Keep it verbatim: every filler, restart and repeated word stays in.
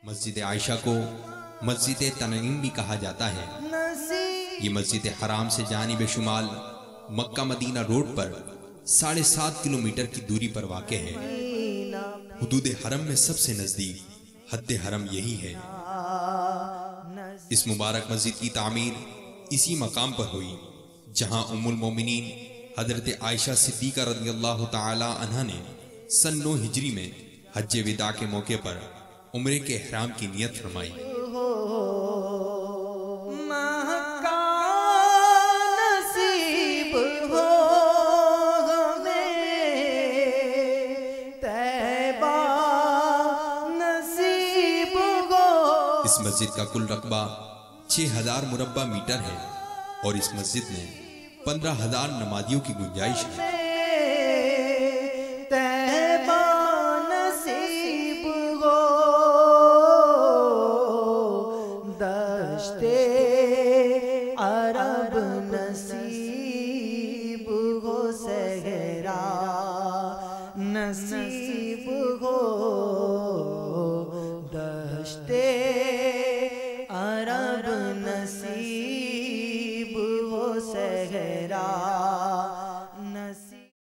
मस्जिद आयशा को मस्जिद तनईम भी कहा जाता है। ये मस्जिद हराम से जानिब शुमाल मक्का मदीना रोड पर साढ़े सात किलोमीटर की दूरी पर वाक़ है। हुदूद हरम में सबसे नजदीक हद हरम यही है। इस मुबारक मस्जिद की तामीर इसी मकाम पर हुई जहां उम्मुल मोमिनीन हजरत आयशा सिद्दीका रज़ियल्लाहु ताला अन्हा ने सन नौ हिजरी में हज्जे विदा के मौके पर उम्रे के इहराम की नियत फरमाई। इस मस्जिद का कुल रकबा छह हजार मुरब्बा मीटर है और इस मस्जिद में पंद्रह हजार नमाजियों की गुंजाइश है। अरब नसीब हो सहरा नसीब हो दश्ते अरब नसीब हो सहरा।